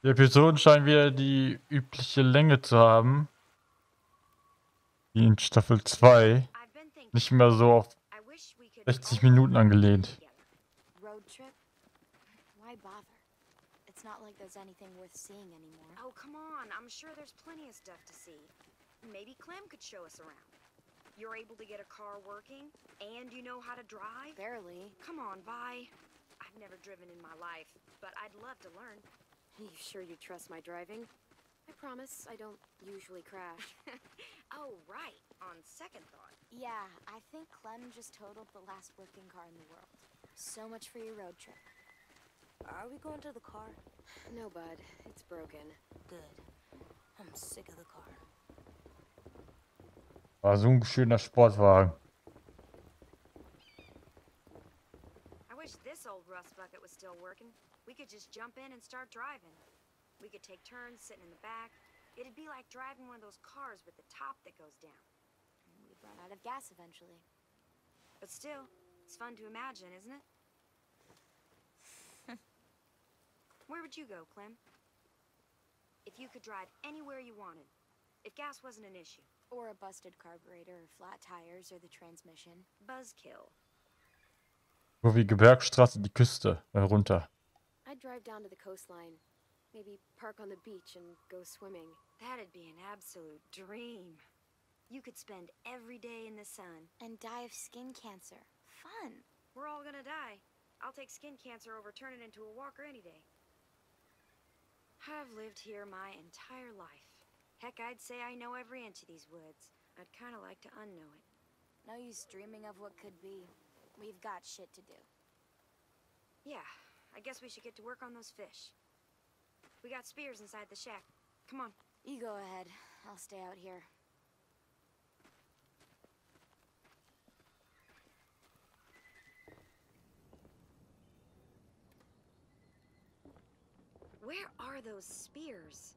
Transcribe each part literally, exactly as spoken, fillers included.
Die Episoden scheinen wieder die übliche Länge zu haben. Wie in Staffel zwei. Nicht mehr so auf sechzig Minuten angelehnt. Road trip? Why bother? It's not like there's anything worth seeing anymore. Oh, come on. I'm sure there's plenty of stuff to see. Maybe Clem could show us around. You're able to get a car working, and you know how to drive? Barely. Come on, Vi. I've never driven in my life, but I'd love to learn. You sure you trust my driving? I promise I don't usually crash. Oh, right. On second thought. Yeah, I think Clem just totaled the last working car in the world. So much for your road trip. Are we going to the car? No, bud. It's broken. Good. I'm sick of the car. War so ein schöner Sportwagen. I wish this old rust bucket was still working. We could just jump in and start driving. We could take turns sitting in the back. It'd be like driving one of those cars with the top that goes down. We'd run out of gas eventually. But still, it's fun to imagine, isn't it? Where would you go, Clem? If you could drive anywhere you wanted, if gas wasn't an issue. Or a busted carburetor, or flat tires, or the transmission. Buzzkill. So wie Gebirgsstraße die Küste äh, runter. I'd drive down to the coastline. Maybe park on the beach and go swimming. That'd be an absolute dream. You could spend every day in the sun. And die of skin cancer. Fun. We're all gonna die. I'll take skin cancer over turning into a walker any day. I've lived here my entire life. Heck, I'd say I know every inch of these woods. I'd kind of like to unknow it. No use dreaming of what could be. We've got shit to do. Yeah, I guess we should get to work on those fish. We got spears inside the shack. Come on. You go ahead. I'll stay out here. Where are those spears?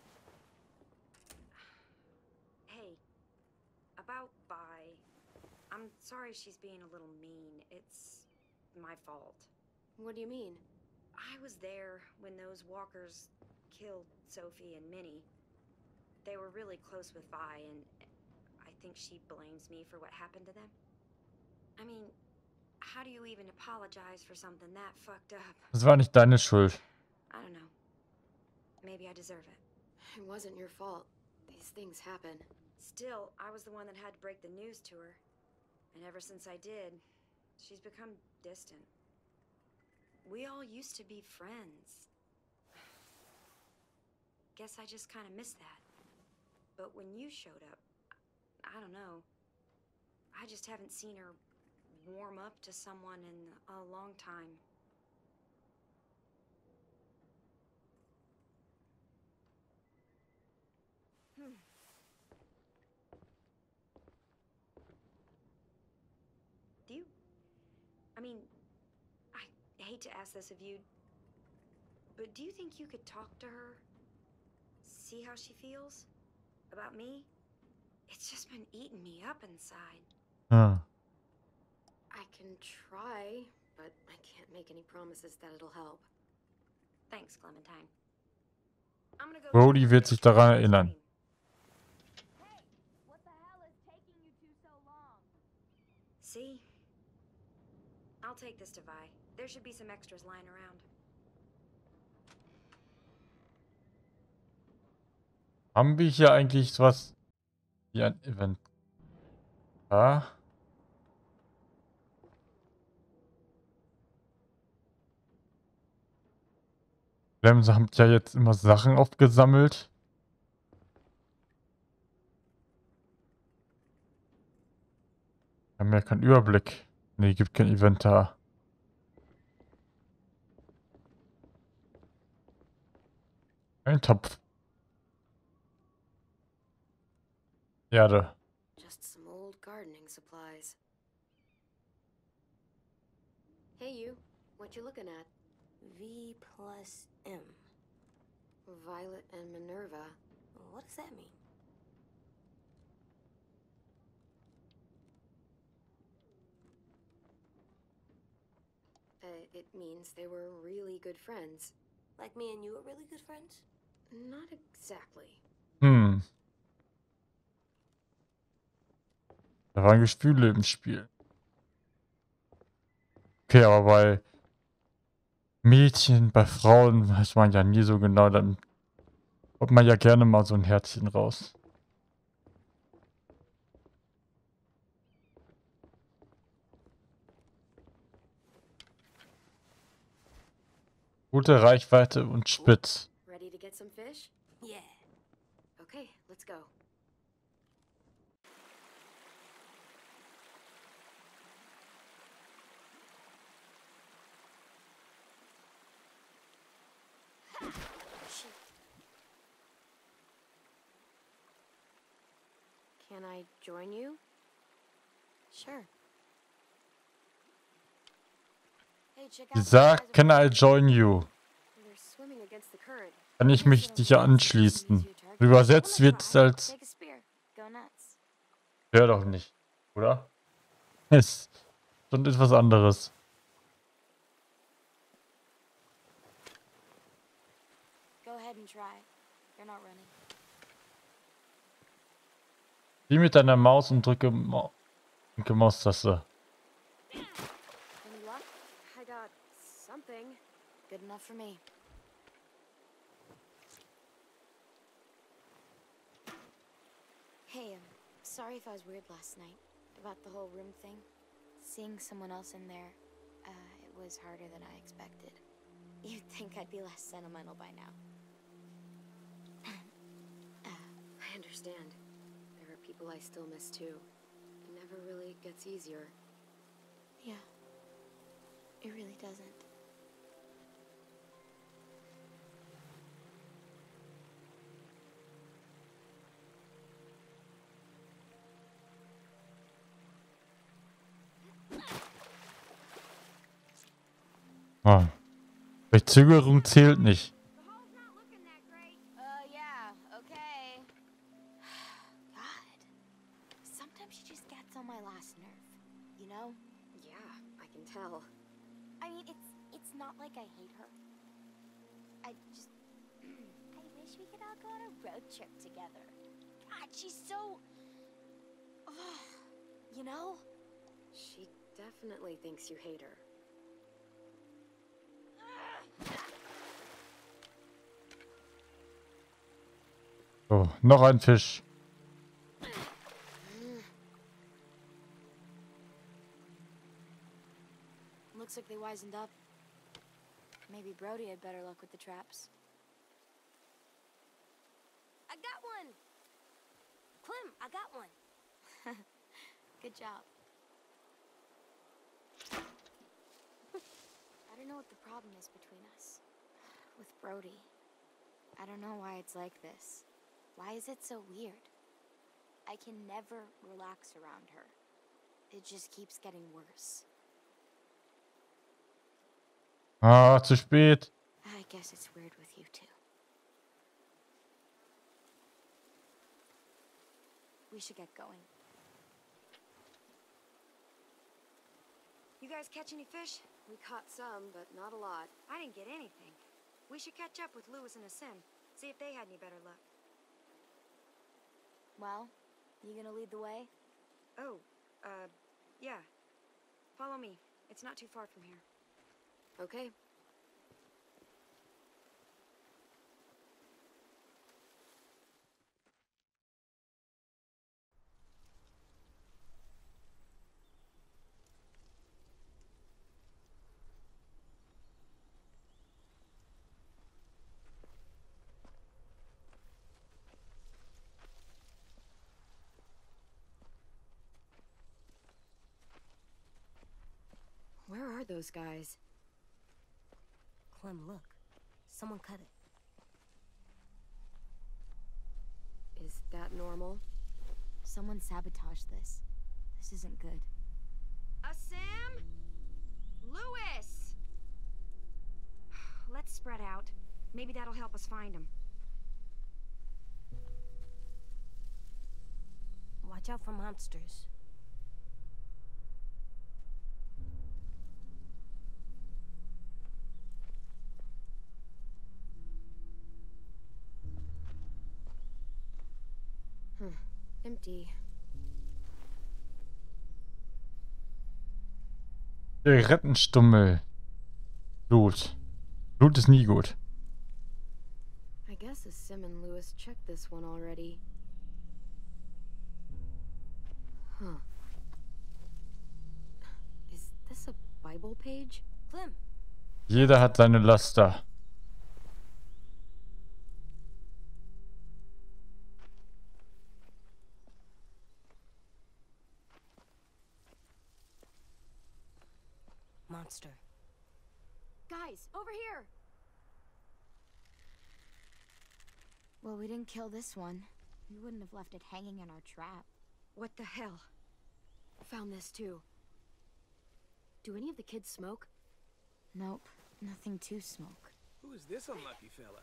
Hey, about Vi. I'm sorry she's being a little mean. It's my fault. What do you mean? I was there when those walkers killed Sophie and Minnie. They were really close with Vi, and I think she blames me for what happened to them. I mean, how do you even apologize for something that fucked up? Das war nicht deine Schuld. I don't know. Maybe I deserve it. It wasn't your fault. These things happen. Still, I was the one that had to break the news to her. And ever since I did, she's become distant. We all used to be friends. Guess I just kind of missed that. But when you showed up, I don't know. I just haven't seen her warm up to someone in a long time. Hmm. Do you... I mean, I hate to ask this of you, but do you think you could talk to her? See how she feels? About me? It's just been eating me up inside. Hm. I can try, but I can't make any promises that it'll help. Thanks, Clementine. I'm gonna go Brody check wird out sich the daran ice erinnern. cream. Hey, what the hell is taking you two so long? See? I'll take this to Vi. There should be some extras lying around. Haben wir hier eigentlich was wie ein Event? Ja. Clem hat ja jetzt immer Sachen aufgesammelt. Wir haben ja keinen Überblick. Ne, gibt kein Inventar. Ein Topf. Erde. Just some old gardening supplies. Hey you, what you looking at? V plus M. Violet and Minerva. What does that mean? Uh, it means they were really good friends. Like me and you are really good friends? Not exactly. Hm. Da waren Gefühle im Spiel. Okay, aber bei Mädchen, bei Frauen weiß man ja nie so genau, dann kommt man ja gerne mal so ein Herzchen raus. Gute Reichweite und spitz. Ready to get some fish? Yeah. Okay, let's go. Can I join you? Sure. Hey, check out Sie these guys sagt, can I join you? They're swimming against the current. Kann ich mich dir anschließen? Übersetzt wird es als... Take a spear. Go nuts. Hör doch nicht, oder? Ist schon etwas anderes. Go ahead and try. You're not running. Spiel mit deiner Maus und drücke, Ma drücke Maustaste. Any luck? I got something. Good enough for me. Hey, um, sorry if I was weird last night about the whole room thing. Seeing someone else in there, uh, it was harder than I expected. You'd think I'd be less sentimental by now. I understand. There are people I still miss too. It never really gets easier. Yeah, it really doesn't. Ah. Verzögerung zählt nicht. Uh, yeah, okay. God. Sometimes she just gets on my last nerve, you know? Yeah, I can tell. I mean, it's it's not like I hate her. I just... I wish we could all go on a road trip together. God, she's so... Ugh, you know? She definitely thinks you hate her. So, noch ein Fisch. Looks like they wisened up. Maybe Brody had better luck with the traps. I got one! Clem, I got one. Good job. I don't know what the problem is between us. With Brody. I don't know why it's like this. Why is it so weird? I can never relax around her. It just keeps getting worse. Ah, zu spät. I guess it's weird with you too. We should get going. You guys catch any fish? We caught some, but not a lot. I didn't get anything. We should catch up with Lewis and Asim. See if they had any better luck. Well, you gonna lead the way? Oh, uh, yeah. Follow me. It's not too far from here. Okay. Where are those guys? Clem, look. Someone cut it. Is that normal? Someone sabotaged this. This isn't good. Asim? Lewis! Let's spread out. Maybe that'll help us find him. Watch out for monsters. Hm. Empty. Zigarettenstummel. Blut. Blut ist nie gut. I guess a Sim and Lewis checked this one already. Huh. Is this a Bible page? Clem, Jeder hat seine Laster. monster. Guys, over here! Well, we didn't kill this one. We wouldn't have left it hanging in our trap. What the hell? Found this too. Do any of the kids smoke? Nope, nothing to smoke. Who is this unlucky fella?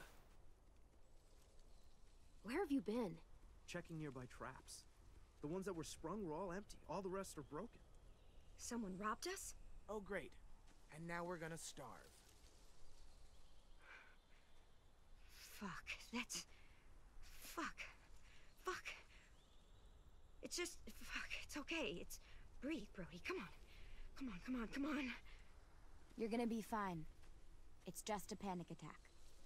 Where have you been? Checking nearby traps. The ones that were sprung were all empty. All the rest are broken. Someone robbed us? Oh, great. And now we're gonna starve. Fuck, that's... Fuck. Fuck. It's just... Fuck, it's okay. It's... Breathe, Brody, come on. Come on, come on, come on. You're gonna be fine. It's just a panic attack.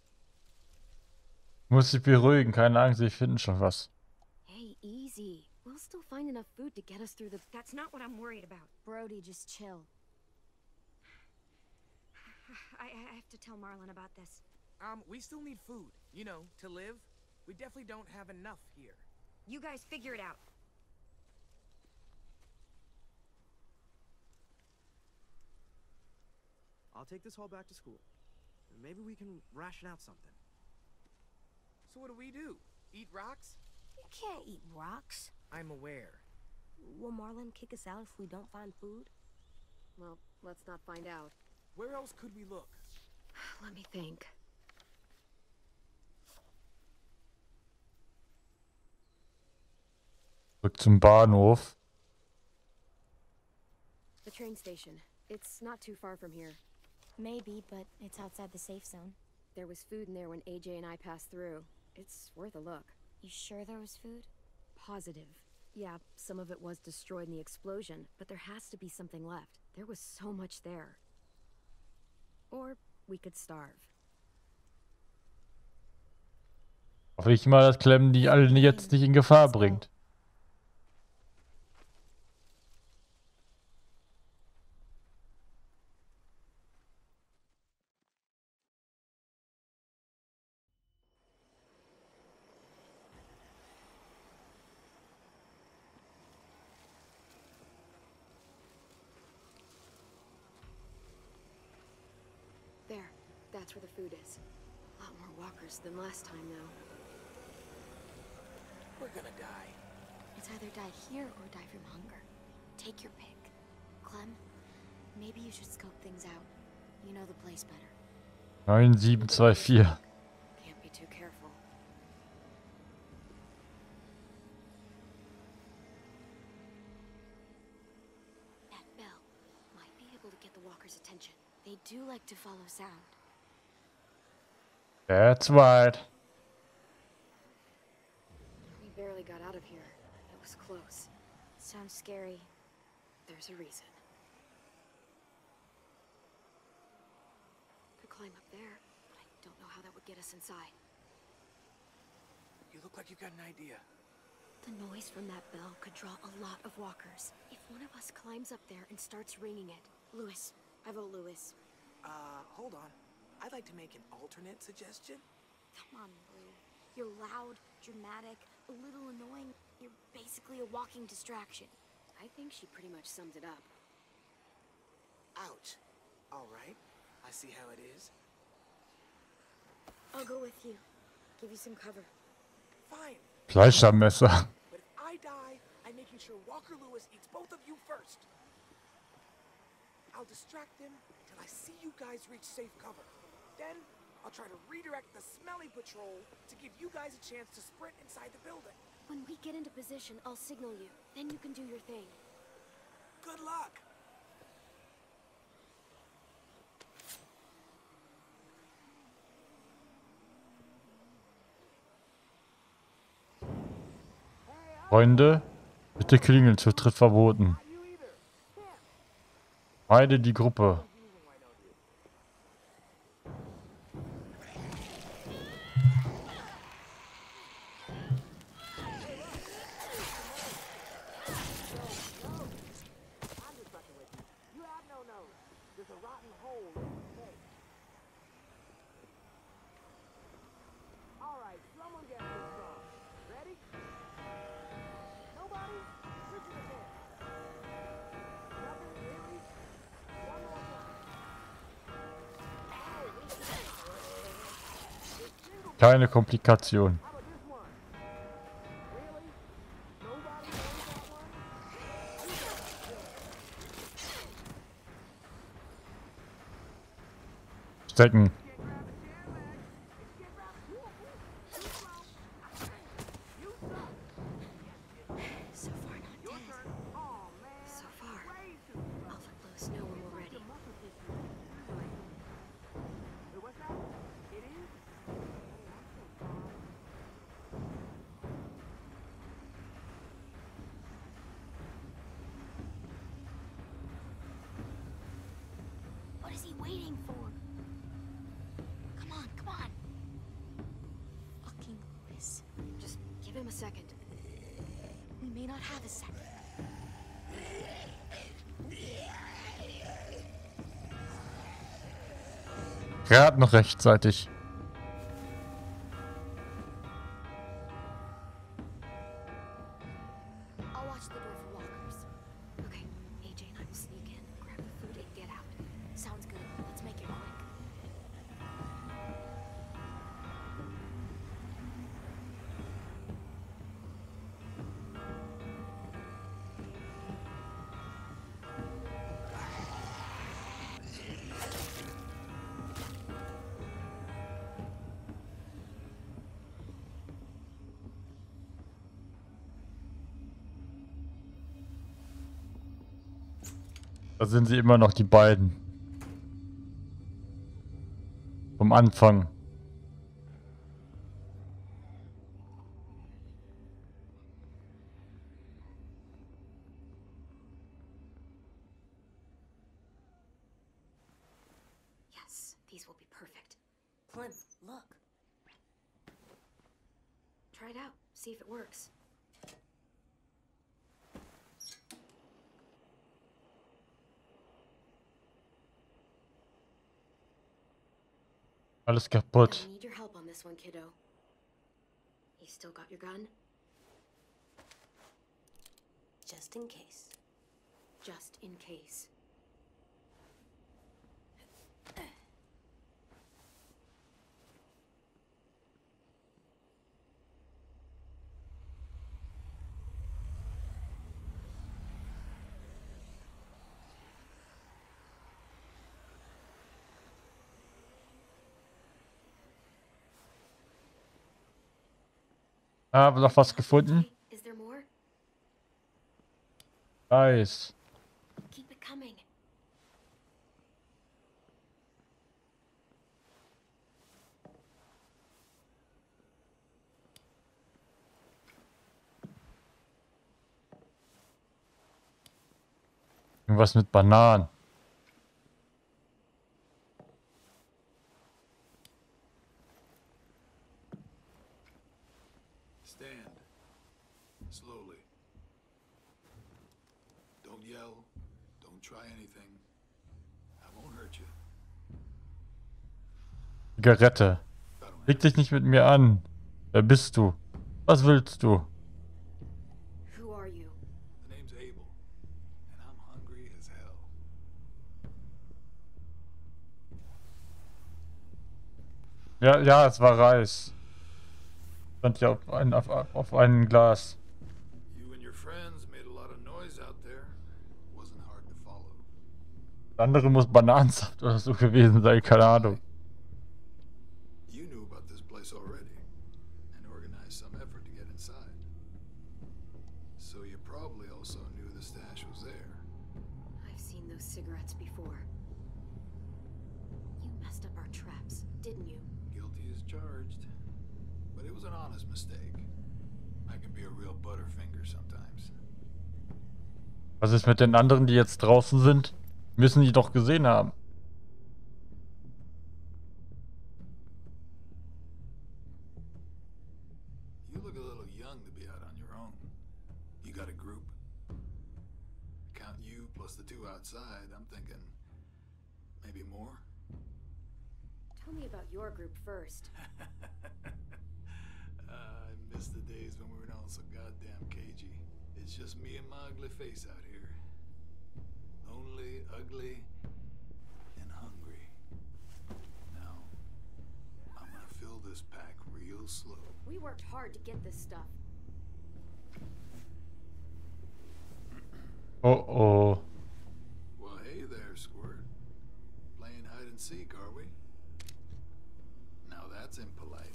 Muss dich beruhigen, keine Angst, ich finde schon was. Hey, easy. We'll still find enough food to get us through the... That's not what I'm worried about. Brody, just chill. I, I have to tell Marlon about this. Um, we still need food, you know, to live. We definitely don't have enough here. You guys figure it out. I'll take this all back to school. Maybe we can ration out something. So what do we do? Eat rocks? You can't eat rocks. I'm aware. Will Marlon kick us out if we don't find food? Well, let's not find out. Where else could we look? Let me think. Zurück zum Bahnhof. The train station. It's not too far from here. Maybe, but it's outside the safe zone. There was food in there when A J and I passed through. It's worth a look. You sure there was food? Positive. Yeah, some of it was destroyed in the explosion, but there has to be something left. There was so much there. Or we could starve. Hoffe ich mal, dass Clem die alle jetzt nicht in Gefahr bringt. There. That's where the food is. A lot more walkers than last time, though. We're gonna die. It's either die here or die from hunger. Take your pick. Clem, maybe you should scope things out. You know the place better. neun sieben zwei vier. Can't be too careful. That bell might be able to get the walkers' attention. They do like to follow sound. That's right. We barely got out of here. It was close. Sounds scary. There's a reason. Could climb up there, but I don't know how that would get us inside. You look like you got an idea. The noise from that bell could draw a lot of walkers. If one of us climbs up there and starts ringing it... Lewis. I vote Lewis. Uh, hold on. I'd like to make an alternate suggestion. Come on, Blue. You're loud, dramatic, a little annoying. You're basically a walking distraction. I think she pretty much summed it up. Ouch. All right. I see how it is. I'll go with you. Give you some cover. Fine. Fleischermesser. But if I die, I'm making sure Walker Lewis eats both of you first. I'll distract him till I see you guys reach safe cover. Then, I'll try to redirect the smelly patrol to give you guys a chance to sprint inside the building. When we get into position, I'll signal you. Then you can do your thing. Good luck! Hey, Freunde, bitte klingeln, Zutritt verboten. Meide die Gruppe. Keine Komplikation. Stecken. So far, not dead. So far. I'll let Lois know when we're ready. What is he waiting for? Come on, come on. Fucking Louis. Just give him a second. We may not have a second. Gerade noch rechtzeitig. I'll watch the door for walkers. Okay, A J and I will sneak in, grab the food, and get out. Sounds good. Let's make it quick. Da sind sie immer noch, die beiden. Vom Anfang. Yes, these will be perfect. Clem, look. Try it out, see if it works. Alles kaputt. I need your help on this one, kiddo. You still got your gun? Just in case. Just in case. Habe noch was gefunden. Is there more? Nice. Keep it coming. Irgendwas mit Bananen. Stand. Slowly. Don't yell. Don't try anything. I won't hurt you. Zigarette. I don't Leg dich nicht mit mir an. Wer bist du? Was willst du? Who are you? The name's Abel, and I'm hungry as hell. Ja, ja, es war Reis. Stand ja auf, ein, auf, auf einem Glas. You and your friends made a lot of noise out there. Wasn't hard to follow. Das andere muss Bananensaft oder so gewesen sein, keine Ahnung. You knew about this place already, and organized some effort to get inside. So you probably also knew the stash was there. I've seen those cigarettes before. You messed up our traps, didn't you? Guilty as charged. But it was an honest mistake. I can be a real butterfinger sometimes. Was ist mit den anderen, die jetzt draußen sind? Müssen die doch gesehen haben. You look a little young to be out on your own. You got a group? Count you plus the two outside, I'm thinking maybe more. Tell me about your group first. uh, I miss the days when we were all so goddamn cagey. It's just me and my ugly face out here. Lonely, ugly, and hungry. Now, I'm gonna fill this pack real slow. We worked hard to get this stuff. Oh, oh. Well, hey there, Squirt. Playing hide and seek, are we? Now that's impolite.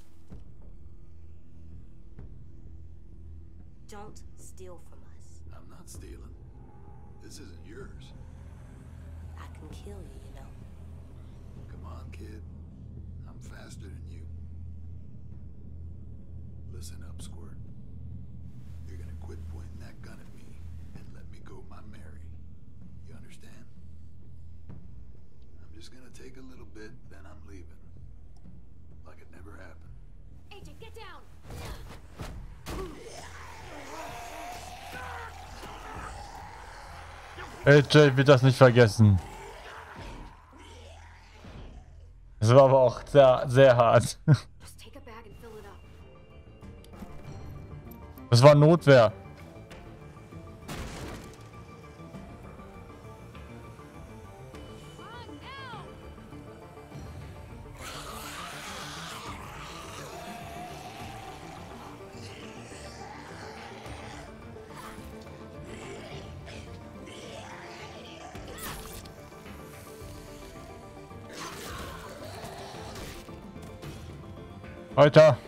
Don't steal from us. I'm not stealing. This isn't yours. I can kill you, you know. Come on, kid. I'm faster than you. Listen up, Squirt. You're gonna quit pointing that gun at me and let me go my Mary. You understand? I'm just gonna take a little bit, then I'm leaving. Like it never happened. Agent, get down! A J wird das nicht vergessen. Das war aber auch sehr, sehr hart. Just take a bag and fill it up. Das war Notwehr. Weiter.